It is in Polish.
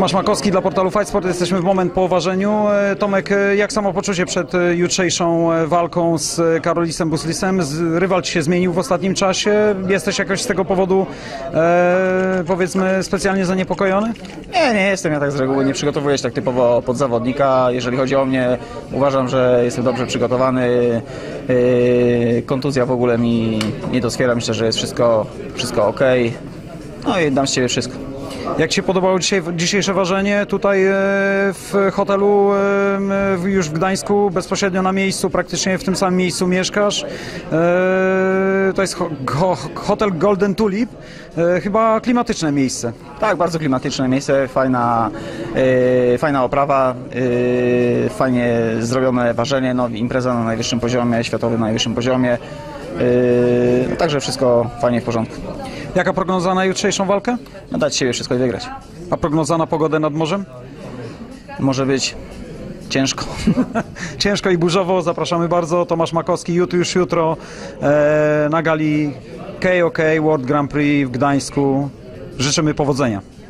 Tomasz Makowski dla portalu Fight Sport. Jesteśmy w moment po ważeniu. Tomek, jak samopoczucie przed jutrzejszą walką z Karolisem Buslisem? Rywal ci się zmienił w ostatnim czasie. Jesteś jakoś z tego powodu, powiedzmy, specjalnie zaniepokojony? Nie jestem. Ja tak z reguły nie przygotowuję się tak typowo pod zawodnika. Jeżeli chodzi o mnie, uważam, że jestem dobrze przygotowany. Kontuzja w ogóle mi nie doskwiera. Myślę, że jest wszystko ok. No i dam z siebie wszystko. Jak Ci się podobało dzisiejsze ważenie tutaj w hotelu już w Gdańsku, bezpośrednio na miejscu, praktycznie w tym samym miejscu mieszkasz? To jest hotel Golden Tulip, chyba klimatyczne miejsce. Tak, bardzo klimatyczne miejsce, fajna oprawa, fajnie zrobione ważenie, no, impreza na najwyższym poziomie, światowy na najwyższym poziomie, także wszystko fajnie w porządku. Jaka prognoza na jutrzejszą walkę? No, dać siebie wszystko i wygrać. A prognoza na pogodę nad morzem? Może być ciężko. Ciężko i burzowo. Zapraszamy bardzo. Tomasz Makowski już jutro na gali KOK World Grand Prix w Gdańsku. Życzymy powodzenia.